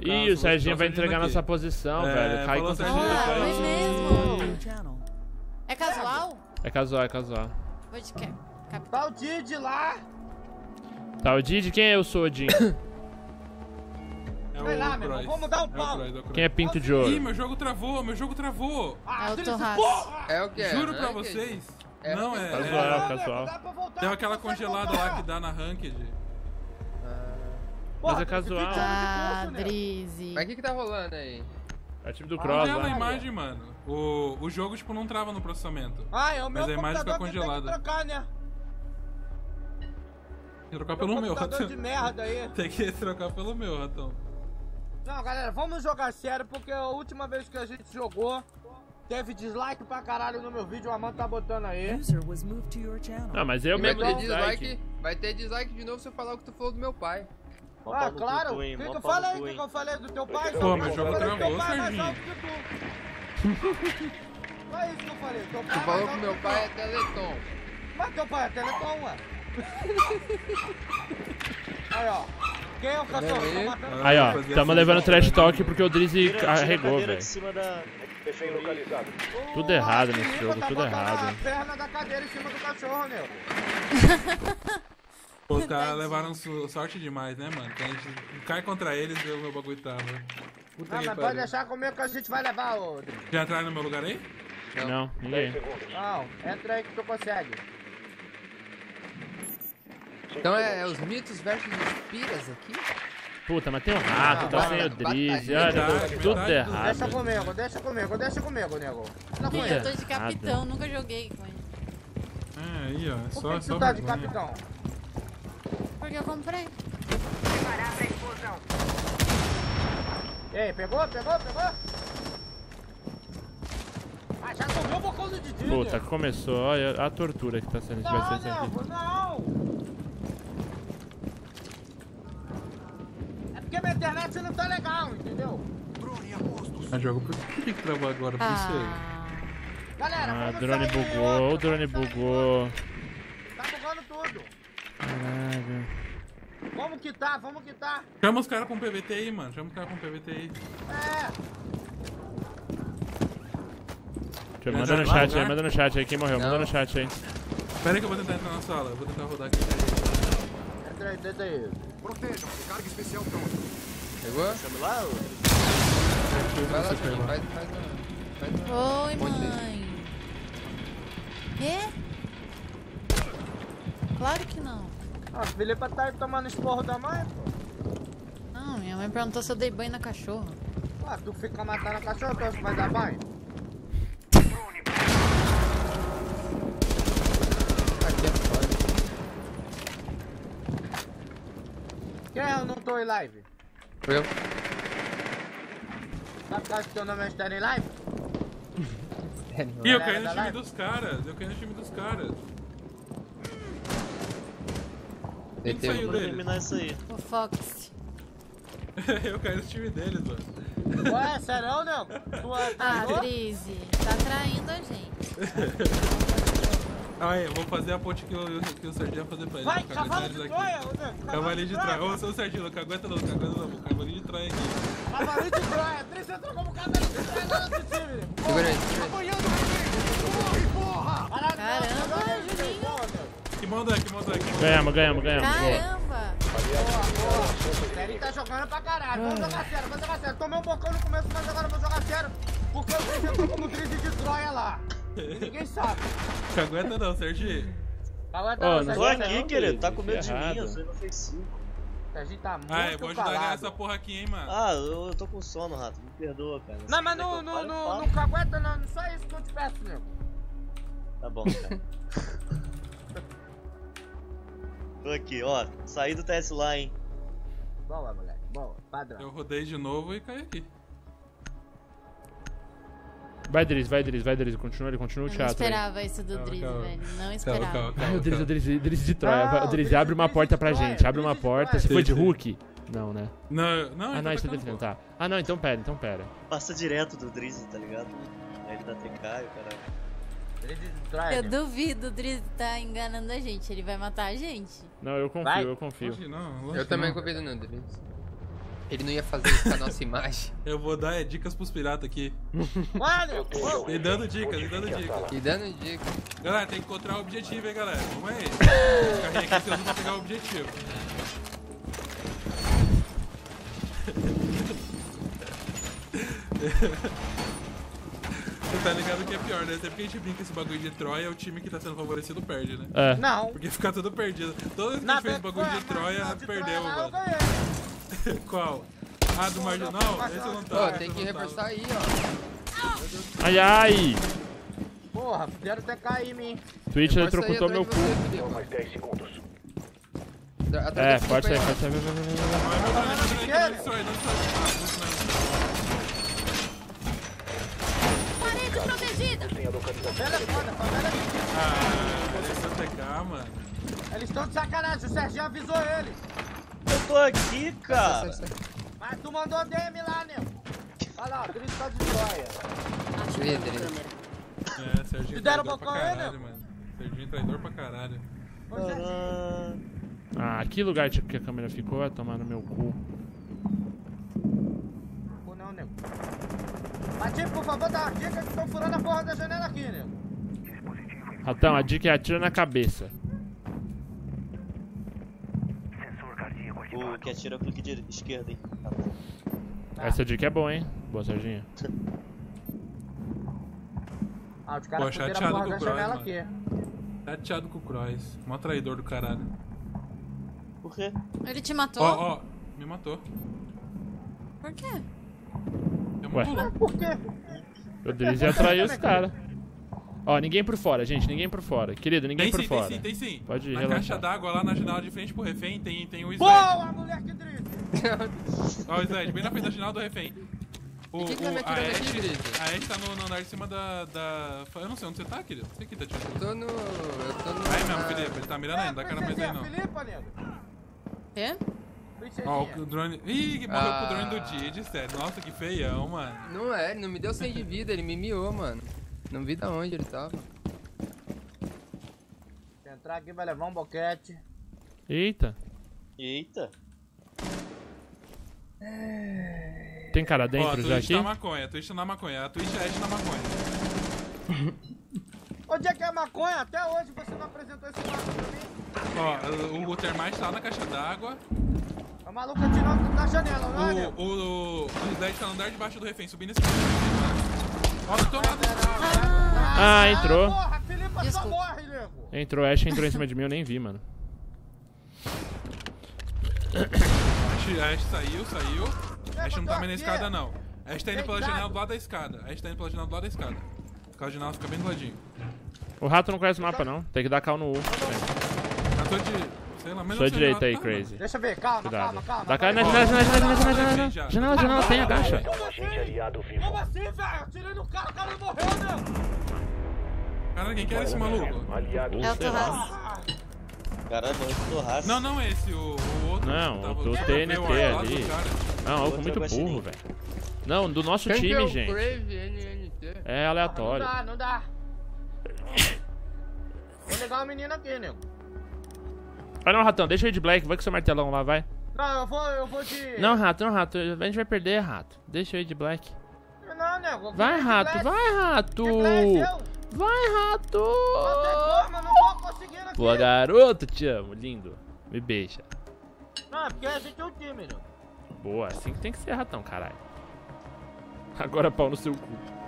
Ih, o Serginho vai entregar nossa posição, velho. Cai com o Serginho. Foi mesmo. É casual? É casual, é casual. Vou de quê? Tá o Didi lá. Tá, o Didi? Quem é eu sou, Odin? Vai lá, meu irmão. Vamos dar um pau. Quem é Pinto de Ouro? Ih, meu jogo travou, meu jogo travou. É o Torraço. É o que? Juro pra vocês. Não, é. Casual, casual. Tem aquela congelada lá que dá na Ranked. Mas é casual. Ah, Drizzy. Mas o que tá rolando aí? É o time do Cross, Não, a né? imagem, mano. O jogo, tipo, não trava no processamento. Ah, é o meu Mas a imagem fica computador que tem que congelada. trocar, né? Tem que trocar pelo meu, computador Ratão. de merda aí. Tem que trocar pelo meu, Ratão. Não, galera, vamos jogar sério, porque a última vez que a gente jogou, teve dislike pra caralho no meu vídeo, o Amanda tá botando aí. Não, mas eu Vai mesmo ter dei dislike. vai ter dislike de novo se eu falar o que tu falou do meu pai. Ah, claro. O que que eu falei? O que que eu falei do teu pai? Pô, meu jogo Eu falei do teu travou, pai é mais Serginho. alto que tu. Não é isso que eu falei. Teu pai Tu é falou mais que alto meu tu. pai é Teleton. Mas teu pai é Teleton, ué. Aí, ó. Quem é o cachorro? Tô matando. Aí, ó, tamo levando trash talk porque o Drizzy carregou, velho. Tudo errado nesse jogo, tudo errado. A perna da cadeira em cima do cachorro, meu. Pô, os caras levaram sorte demais, né, mano? Que a gente cai contra eles e o meu bagulho tava. Puta Não, que mas pode pariu. deixar comigo que a gente vai levar, ô Drizzy. Já entraram no meu lugar aí? Não, ninguém. Não, entra aí que tu consegue. Então é os mitos versus os piras aqui? Puta, mas tem um rato, tá sem o Drizzy, olha, Verdade, tudo verdade. errado. Deixa comigo, deixa comigo, deixa comigo, nego. Não com Eu ele. tô de capitão, nunca joguei com ele. É, aí, ó. Por Só, que só tu tá de vergonha. capitão? Porque eu comprei. Ei, pegou? Ah, já comeu o bocão do Didi, Puta, nego. começou, olha a tortura que tá sendo, vai ser isso Não, aqui. nego, não. É porque minha internet não tá legal, entendeu? Ah, jogo por que travou agora? Por isso aí. Galera, Ah, vamos drone sair bugou, outra, o drone vamos sair bugou. outra. Tá bugando tudo. Caralho. Vamos quitar, vamos quitar. Chama os caras pra um PVT aí, mano. Chama os caras pra um PVT aí. Manda no chat aí, manda no chat aí, quem morreu, manda no chat aí. Pera aí que eu vou tentar entrar na sala. Eu vou tentar rodar aqui. Entra aí, tenta aí. Protejam, carga especial pronta. Pegou? Chama lá, ô. Vai lá, Você foi Juninho, lá. faz Oi, Onde mãe. Quê? Claro que não. Ah, o Felipe tá aí tomando esporro da mãe, pô. Não, minha mãe perguntou se eu dei banho na cachorra. Ah, tu fica matando a cachorra, então você vai dar banho? Aqui é foda. Quem é? Eu não tô em live. Foi eu. Sabe que teu nome é Estéreo em live? Ih, eu Galera caí no da time live? dos caras. Eu caí no time dos caras. Quem que saiu deles? Eliminar isso aí. O Fox. Eu caí no time deles, mano. Ué, sério, não? Tu é Ah, traidor? Drizzy, tá traindo a gente. Aí, eu vou fazer a ponte que o Serginho ia fazer pra ele. Vai, Vou cavalo caguetar de eles Troia, aqui. ô, nego. Cavalinho de Troia. Ô, seu Serginho, não cagueta não, cavalinho de Troia aqui. Cavalinho de Troia. Três entrou como cavalinho de Troia no nosso time. Segura aí, segura aí. Apanhando comigo. Porra! Caramba, Juninho. Que manda aqui. Ganhamos. Caramba. Boa. O Terry tá jogando pra caralho. Vamos jogar sério. Tomei um bocão no começo, mas agora eu vou jogar sério. Porque o Drizzy entrou como Drizzy de Troia lá. E ninguém sabe. Cagueta não, Serginho. Aguenta Ô, não, não Tô Serginho. vai aqui, querido. Tá com medo de errado. mim. Eu sou inofensivo. Serginho tá muito Ah, eu vou ajudar a ganhar calado. essa porra aqui, hein, mano. Ah, eu tô com sono, rato. Me perdoa, cara. Não, mas Quer que eu fale, eu não falo? cagueta não. Só isso que eu te peço, nego. Tá bom, cara. Tô aqui, ó. Saí do TS lá, hein. Boa, moleque. Boa. Padrão. Eu rodei de novo e caí aqui. Vai, Drizzy, continua o Eu não teatro aí. esperava isso do Drizzy, calma. velho. Não esperava. Ai, o Drizzy de Troia. Não, O Drizzy abre uma Drizzy porta de pra Troia, gente, abre uma Drizzy de porta. Troia. Você foi de Sim, sim. Hulk? Não, né? Não, Ah, ele não, tá a gente tá atacando, defendendo, pô. tá. Ah, não, então pera. Passa direto do Drizzy, tá ligado? Aí ele dá tricaio, caralho. Drizzy de Troia, Eu nego. duvido o Drizzy tá enganando a gente. Ele vai matar a gente. Não, eu Vai. confio. Lógico que não, lógico Eu que também não. confio no Drizzy. Ele não ia fazer isso com a nossa imagem. Eu vou dar dicas pros piratas aqui. Olha, E dando dicas, e dando dicas. E dando dica. Galera, tem que encontrar o objetivo, hein, galera. Vamos aí. O carrinho aqui você usa pra pegar o objetivo. Você tá ligado que é pior, né? Sempre que a gente brinca esse bagulho de Troia, o time que tá sendo favorecido perde, né? É. não. Porque fica tudo perdido. Toda vez que a gente fez bagulho de Troia, perdeu, Eu mano. ganhei. Qual? Ah, do Marginal? Esse eu não Pô, tava. tem esse que eu não tava. reforçar aí, ó. Ai, ai. Porra, fizeram até cair em mim. Twitch Reforça aí eletrocutou atrás meu de cu. você, Felipe. Mais 10 segundos. Atrás É, do Felipe pode aí, sair, ó. pode sair. Não, é meu drone, não destrói, não destrói. Ah, não destrói. Parede protegida! Tem a localização. Favela é foda, favela é foda. Ah, esse é o TK, mano. Eles estão de sacanagem, o Serginho avisou eles. Eu tô aqui, cara. Sai. Mas tu mandou DM lá, nego. Olha lá, o Drizzy tá de joia. Acho Ih, que Drizzy. câmera. É, Serginho Te deram traidor pra bocão aí, caralho, né? mano. Serginho traidor pra caralho. Ô, Serginho. Ah, que lugar tipo que a câmera ficou? Vai tomar no meu cu. Pô, não, nego. Mas, tipo, por favor, dá uma dica que estão furando a porra da janela aqui, nego. Ratão, a dica é atira na cabeça. Sensor cardíaco O ativado. que atira clique de esquerda, hein? Essa dica é boa, hein? Boa, Serginho. Ah, os caras Pô, fuderam a chateado porra com da o Cross, janela mano. aqui. Chateado com o Cross. Mó traidor do caralho. Por quê? Ele te matou? Ó, me matou. Por quê? Eu Ué. muito louco. Por quê? O Drizzy atraiu os caras. Ó, ninguém por fora, gente. Ninguém por fora. Querido, ninguém Tem por sim, fora. tem sim, tem sim. Pode Na relaxar. caixa d'água lá na janela de frente pro refém tem o Sled. Boa, moleque Drizzy. Ó, o Sled, bem na frente da janela do refém. E quem que tá me atirando aqui, Drizzy? A Ashe tá no andar de cima da... Eu não sei onde você tá, querido. Você que tá atirando. Eu tô no... Aí mesmo, Felipe, ele tá mirando ainda, dá cara mais aí não. Filipa, nego. Quê? Ó, Princesinha. o drone... Ih, morreu com o drone do Didi, sério. Nossa, que feião, mano. Não é, ele não me deu 100 de vida, ele me miou, mano. Não vi da onde ele tava. Se entrar aqui vai levar um boquete. Eita. Eita. Tem cara Ó, a dentro já Twitch aqui? tá maconha, a Twitch tá na maconha. A Twitch é a Ashe na maconha. Onde é que é maconha? Até hoje você não apresentou esse maco pra mim. Ó, o Termite tá lá na caixa d'água. É o maluco atirando na janela, não é, nego? O Sled tá no andar de baixo do refém, subindo esse caminho. Ó, do teu lado. Ah, entrou. Porra, a Filipa só Desculpa. morre, nego. Entrou, Ash entrou em cima de mim, eu nem vi, mano. A Ashe saiu. A Ashe não tá mais na aqui. escada, não. A Ashe tá indo pela Deitado. janela do lado da escada. A Ashe tá indo pela janela do lado da escada. A janela fica bem do ladinho. O rato não conhece o mapa, não. Tem que dar cal no U. Eu tô de... Sei lá, mas Sua não sei direita onde aí, ela tá, Crazy. Deixa eu ver, calma, Cuidado. calma. Dá cal na janela. Janela, tem, agacha. Um agente aliado vivo. Como assim, velho? Eu tirei no cara, o cara não morreu, nego. Caralho, quem que era esse maluco? Aliado É o Sei lá. Torras. Caralho, eu tô raça. Não é esse, o outro. Não, que tava- o do que TNT veio ao lado do ali. cara. Não, eu Outro fui muito é guaxinim. burro, velho. Não, do nosso Quem que é time, o gente. Crave NNT? É aleatório. Não dá. Vou ligar o menino aqui, nego. Vai não, ratão, deixa eu ir de black, vai com seu martelão lá, vai. Não, eu vou de... Não, rato, a gente vai perder, rato. Deixa eu ir de black. Não, nego. eu Vai, vou de rato, Black. vai, rato. De Black, eu? Vai, rato. Não tem como, eu não tô conseguindo aqui. Boa, garoto, te amo, lindo. Me beija. Não, é porque a gente é um time, nego. Boa, assim que tem que ser, ratão, caralho. Agora pau no seu cu.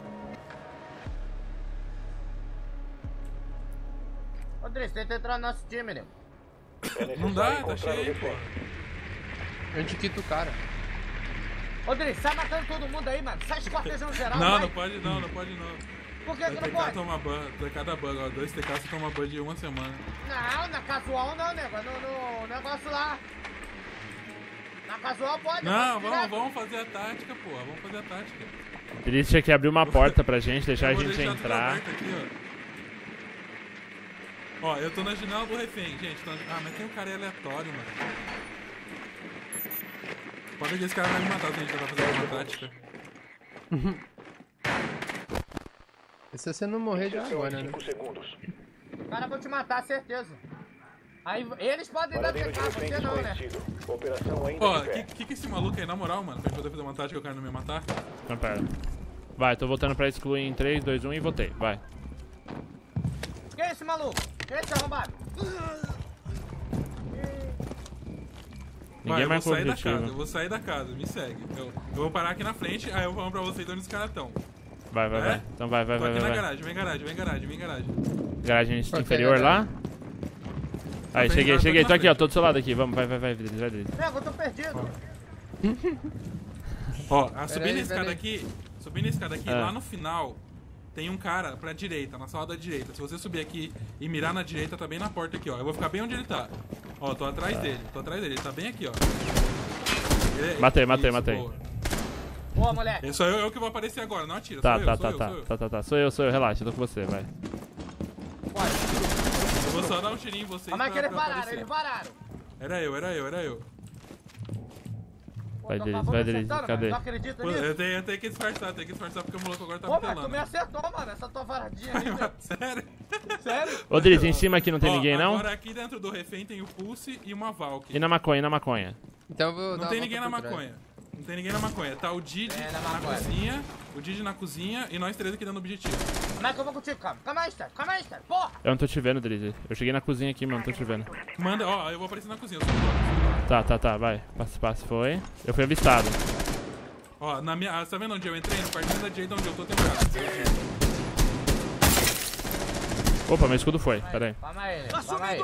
Ô, Drizzy, tenta entrar no nosso time, nego. Não dá, tá cheio, pô. Eu te quito o cara. Ô, Drizzy, sai matando todo mundo aí, mano. Sai esquartejando geral, Não, vai. não pode não. Por que Vai que não TK pode? toma ban, cada bug, ó. 2 TK você toma ban de uma semana. Não, na casual não, nego. No negócio lá. Na casual pode. Não, pode direto. vamos fazer a tática, pô. Vamos fazer a tática. Ele tinha que abrir uma porta pra gente, deixar a Eu vou gente deixar tudo entrar. aberto aqui, ó. Ó, eu tô na janela do refém, gente. Ah, mas tem um cara aí aleatório, mano. Pode ver que esse cara vai me matar se a gente tentar fazer uma tática. E se você não morrer já agora, né? 5 segundos. O cara vai te matar, certeza. Aí eles podem dar Paradeiro de TK, refém você não, né? desconhecido. Operação ainda Ó, de pé. que esse maluco aí, na moral, mano, pra gente poder fazer uma tática, eu quero não me matar? Então, pera. Vai, tô voltando pra excluir em 3, 2, 1 e voltei. Vai. Quem é esse maluco? Quem é esse arrombado? Ninguém eu vou marcou o sair da casa, eu objetivo. vou sair da casa, me segue. Eu vou parar aqui na frente, aí eu vou falar pra vocês onde os caras estão. Vai, vai, É? vai. Então vai, vai, Tô vai, aqui vai. na vai. garagem, vem garagem, vem garagem, vem garagem. Garagem Ok, inferior lá. Aí, Tá cheguei, bem, cheguei. tá Tô na aqui, ó. frente. Tô do seu lado aqui. Vamos, vai, vai, vai, Vidro, vai, Vidro. Nego, eu tô perdido. Ó, Pera subindo aí, a escada pera aí. aqui, subindo a escada aqui, Ah. lá no final, tem um cara pra direita, na sala da direita. Se você subir aqui e mirar na direita, tá bem na porta aqui, ó. Eu vou ficar bem onde ele tá. Ó, tô atrás dele, ele tá bem aqui, ó. Matei, matei, Isso, matei. boa. Boa, moleque. Esse sou eu que vou aparecer agora, não atira. Tá, sou tá, eu, tá, sou tá, eu, sou eu. tá. Sou eu, relaxa, tô com você, vai. Eu vou só dar um tirinho em vocês Como é que eles pra pararam? aparecer. Eles pararam. Era eu. Pô, Vai, tô Delis, acabando vai, me Delis, acertando, cadê? mano. Não acredita Pô, nisso? eu tenho que disfarçar porque o moleque agora tá Pô, me mas tu pelando. me acertou, mano. Essa tua varadinha aí, velho. Sério? Sério? Ô, Delis, em cima aqui não tem Ó, ninguém, não? Agora aqui dentro do refém tem o Pulse e uma Valkyrie. E na maconha, e na maconha? Então eu vou dar Não uma tem volta ninguém na por trás. maconha. Não tem ninguém na maconha. Tá o Didi É, na na maconha. cozinha, o Didi na cozinha e nós três aqui dando objetivo. Como é que eu vou contigo, cara? Calma aí, Star. Calma aí, Star. Porra. Eu não tô te vendo, Delis. Eu cheguei na cozinha aqui, mas não tô te vendo. Manda, ó, eu vou aparecer na cozinha. Eu sou embora. Tá, vai. Passe, foi. Eu fui avistado. Ó, na minha. Tá vendo onde eu entrei? No quartinho da direita onde eu tô, tem um cara. Opa, meu escudo foi. Pera aí. Calma aí, calma aí.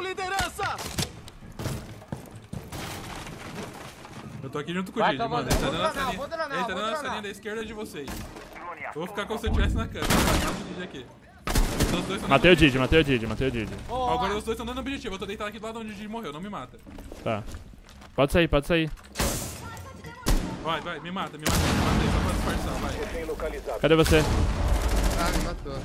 Eu tô aqui junto com o Vai, Didi, então mano. vou Ele tá dando a dronar, salinha. vou dronar, Ele tá vou dando a dronar. salinha da esquerda de vocês. Eu vou ficar como se eu estivesse na câmera. O Didi aqui. Os dois tão Matei o dando Didi, matei o Didi. Ó, agora os dois estão dando objetivo. Eu tô deitado aqui do lado onde o Didi morreu. Não me mata. Tá. Pode sair. Vai, me mata aí, só pra disfarçar, vai. Refém localizado. Cadê você? Ah, me matou.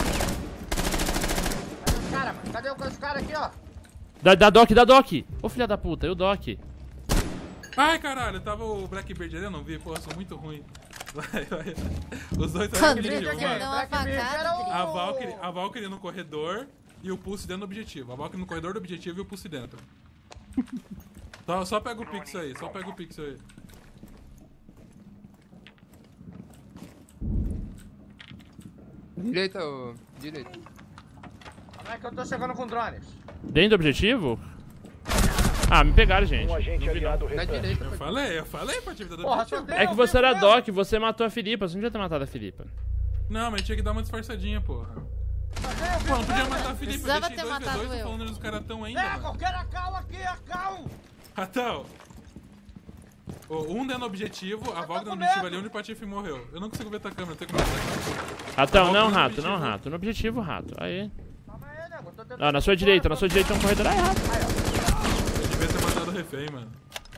Cadê os caras, mano? Cadê os caras aqui, ó? Dá Doc! Ô, filha da puta, e o Doc? Ai, caralho, tava o Blackbeard ali, eu não vi. Pô, eu sou muito ruim. Vai. Os dois estão Quando naquele ele jogo, deu vai. uma facada, A Valkyrie no corredor e o Pulse dentro do objetivo. A Valkyrie no corredor do objetivo e o Pulse dentro. Só pega o pixel aí, Direita, ô. Direita. Como é que eu tô chegando com drones? Dentro do objetivo? Ah, me pegaram, gente. Um agente aliado Na restante. direita. Eu falei pra atividade do Porra, objetivo. só tem É que você era Doc, você matou a Filipa. Você não devia ter matado a Filipa. Não, mas tinha que dar uma disfarçadinha, porra. Pô, não podia matar a Felipe, eu Precisava deixei ter 2v2, matado tô eu. falando onde os caras tão ainda, Nego, mano. eu quero a cal aqui, a cal. Ratão. Um dando objetivo, a Valkyrie com dando objetivo medo. ali onde o Patife morreu. Eu não consigo ver tua câmera, eu tenho que ver tua câmera. Ratão, não, no rato, objetivo. não, rato. No objetivo, rato. Aí. Calma aí, nego. eu tô tentando- Não, na sua direita tem um corredor. Ai, rato. Eu devia ter matado o refém, mano.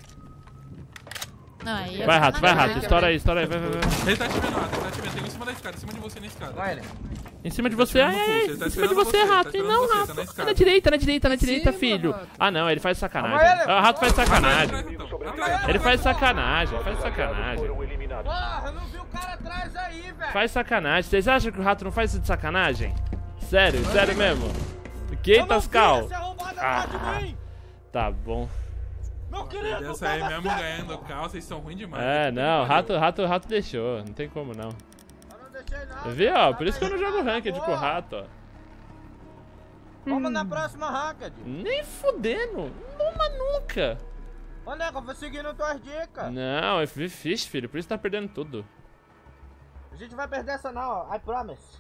Não, aí eu Vai, tô rato, na vai, grade. rato. Estoura aí, vai. Ele tá te vendo, Rato, ele tá te vendo. Tem um em cima da escada, em cima de você na escada. Vai, ele. Em cima de você, ai, ai, Ele tá em cima de esperando você, você, rato. tá E esperando não, você, rato. tá na escada. Na direita, Sim, filho. rato. Ah, não, ele faz sacanagem. Calma aí, Ah, o rato faz Atrás, sacanagem. Ratão. Ele faz sacanagem, faz sacanagem. Foram eliminados. Porra, eu não vi o cara atrás aí, velho. Faz sacanagem. Vocês acham que o rato não faz isso de sacanagem? Sério mesmo? Que, Tascal? Esse arrombado Ah. atrás de mim. Tá bom. Meu querido, Essa aí mesmo ganhando cal, vocês são ruins demais. É, não, rato deixou. Não tem como não. Eu não deixei não. Viu, ó? Por isso que eu não jogo ranked com o rato, ó. Vamos na próxima ranked. Nem fudendo. Numa nunca. Ô, nego, eu vou seguindo tuas dicas. Não, eu fiz, filho. Por isso tá perdendo tudo. A gente vai perder essa não, ó. I promise.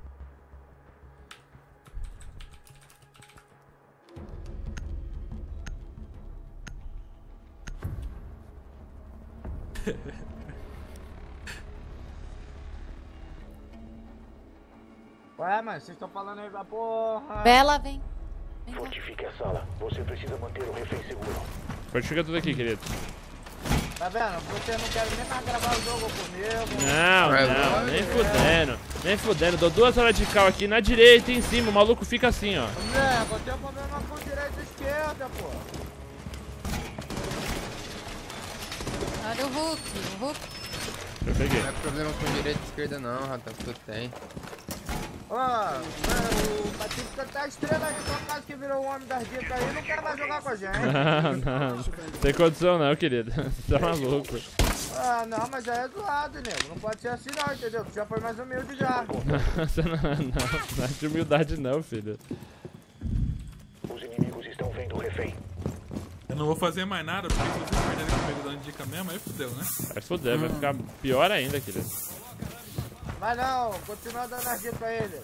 Ué, mano, vocês estão falando aí pra porra. Bela, vem. Vem cá. Fortifique a sala. Você precisa manter o refém seguro. Fortifica tudo aqui, querido. Tá vendo? Vocês não querem nem mais gravar o jogo comigo. Não, nem fudendo. Dou 2 horas de cal aqui na direita e em cima. O maluco fica assim, ó. Nego, eu tenho problema com direita e esquerda, pô. Olha o Hulk. Eu peguei. Não é problema com direita e esquerda não, Ratão, que tu tem. Ó, o Patrício tá estrela aí, só caso que virou o homem das dicas aí, não quer mais jogar com a gente. Não, tem condição não, querido. Você tá maluco. Ah, não, mas aí é zoado, nego. Não pode ser assim não, entendeu? Tu já foi mais humilde já. Você não é de humildade não, filho. Os inimigos estão vendo o refém. Eu não vou fazer mais nada, porque se vocês perderem comigo dando dica mesmo, aí fudeu, né? Vai foder, vai ficar pior ainda, querido. Mas não, continua dando as dicas a ele.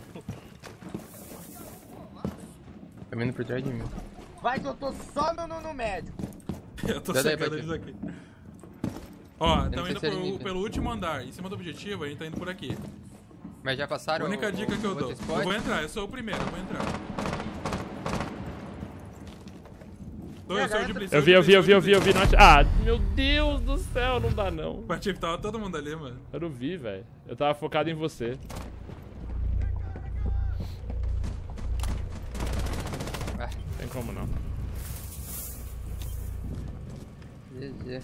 Tá vindo por trás de mim. Vai que eu tô só no médico. Eu tô Já daí, secando vai, eles aqui. Ó, não estamos sei indo se ele me vê. pelo último andar, em cima do objetivo, a gente tá indo por aqui. Mas já passaram A única dica que eu dou. outro Eu spot? vou entrar, eu sou o primeiro, eu vou entrar. Eu sou o de blitz. Eu vi. Não ati- Ah, meu Deus do céu, não dá não. Patife, tava todo mundo ali, mano. Eu não vi, velho. Eu tava focado em você. Ah, Tem como não. GG.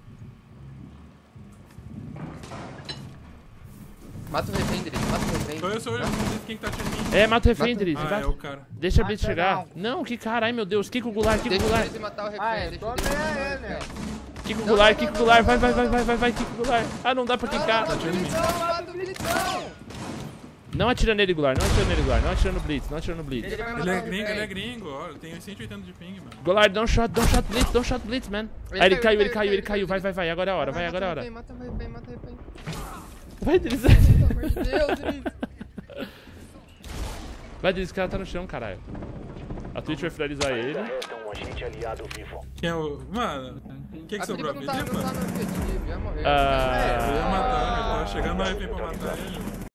Mata o refém, Drizzy, mata o refém. Eu sou o de blitz, quem que tá atirando em mim? É, mata o refém, Mata- Drizzy. Ah, é o cara. Deixa a Blitz Mata chegar. Não, que caralho, meu Deus. Kiko Goulart, Kiko Deixa o Goulart. Drizzy matar o refém, Ah, deixa o tô Drizzy bem matar o aí, refém. né? Kiko Goulart, Kiko Goulart. Vai, Kiko Goulart. Ah, não dá pra quicar. Mata o Blitzão! Não atira nele, Goulart. Não atira nele, Goulart. Não atira no Blitz. Não atira no Blitz. Ele vai Ele matar é o gringo, refém. ele é gringo. Ó, eu tenho 180 de ping, mano. Goulart, don't shot Blitz, man. Ele Ah, ele caiu, caiu. Vai, agora é a hora, vai, agora é a hora. Mata o refém, mata o refém. Vai, Drizzy. Pelo amor de Deus, Drizzy. Vai, Drizzy, esse cara tá no chão, caralho. A Twitch vai finalizar ele. Resta um agente aliado vivo. Quem é o... Mano, quem que A sobrou? tribo A não tá Felipe, no mano? objetivo, já morreu. Eu ia Ah, matar, eu tava chegando no refém pra matar ele.